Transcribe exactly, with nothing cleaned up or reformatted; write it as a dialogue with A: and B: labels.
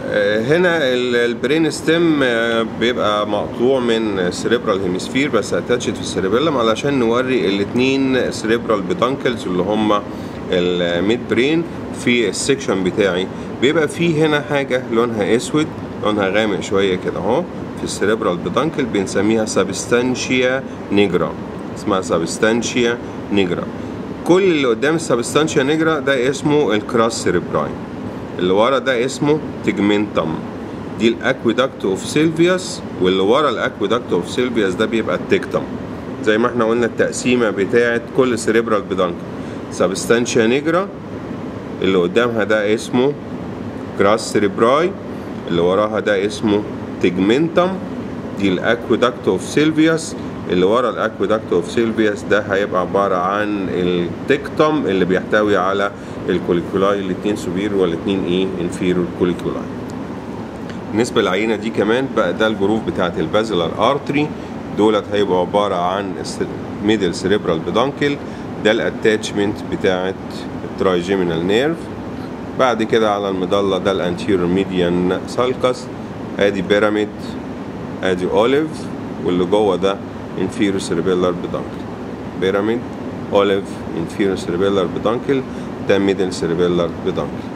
A: هنا البرين ستيم بيبقى مقطوع من السريبرال هيمسفير بس اتاتشد في السريبيلم علشان نوري الاتنين سريبرال بيدانكلز اللي هما الميد برين في السكشن بتاعي. بيبقى فيه هنا حاجة لونها اسود، لونها غامق شوية كده اهو في السريبرال بيدانكل، بنسميها سابستانشيا نيجرا، اسمها سابستانشيا نيجرا. كل اللي قدام السابستانشيا نيجرا ده اسمه الكراس سيريبراي، اللي ورا ده اسمه تيجمنتم، دي الاكويدكت اوف سيلفيوس، واللي ورا الاكويدكت اوف سيلفيوس ده بيبقى التكتم. زي ما احنا قلنا التقسيمه بتاعه كل سيريبرال بيدانكل، سابستانشيا نيجرا اللي قدامها ده اسمه كراس سيريبراي، اللي وراها ده اسمه تيجمنتم، دي الاكويدكت اوف سيلفيوس، اللي ورا الاكويدكت اوف سيلفيوس ده هيبقى عباره عن التكتم اللي بيحتوي على الكوليكولاي الاتنين سوبير والاتنين ايه انفيرور كوليكولاي. بالنسبه للعينه دي كمان بقى ده الجروف بتاعت البازلر ارتري، دولت هيبقوا عباره عن ميدل سيريبرال بيدانكل، ده الاتاتشمنت بتاعت الترايجيمينال نيرف. بعد كده على المضله ده الانتيرور ميديان سالكس، ادي بيراميد، ادي اوليف، واللي جوه ده inferior cerebellar peduncle. بيراميد، اوليف، inferior cerebellar peduncle، ده middle cerebellar peduncle.